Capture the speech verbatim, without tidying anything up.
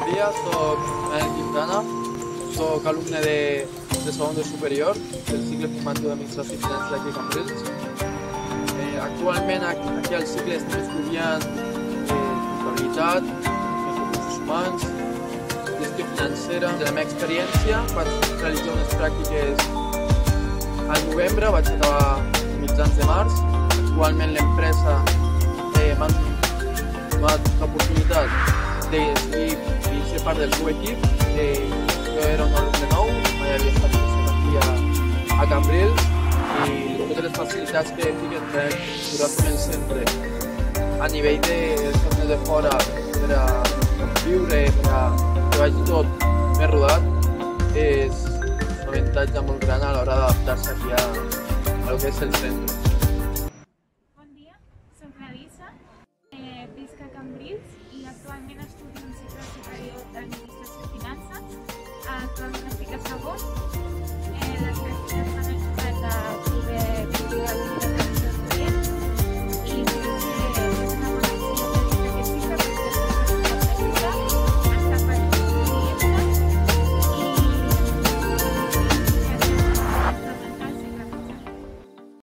dia, soc Manel Quintana, soc alumne de, de segon de superior del cicle formatiu d'Administració i Finances d'aquí a Cambrils. Eh, actualment aquí al cicle estem estudiant eh, comptabilitat, recursos humans, gestió financera. De la meva experiència vaig realitzar unes pràctiques al novembre, vaig acabar a mitjans de març. Actualment l'empresa eh, m'ha donat l'oportunitat de seguir i ser part del seu equip. Eh, jo era un alumne nou, mai havia estat aquí a, a Cambrils i totes les facilitats que fiquen per curar-me el centre a nivell de tornes de fora per a viure, per a que vagi tot més rodat, és un avantatge molt gran a l'hora d'adaptar-se aquí a, a lo que és el centre. Bon dia, soc Larissa, eh, visc a Cambrils i actualment estudio un cicle superior d'Administració i Finances. Actualment estic a segon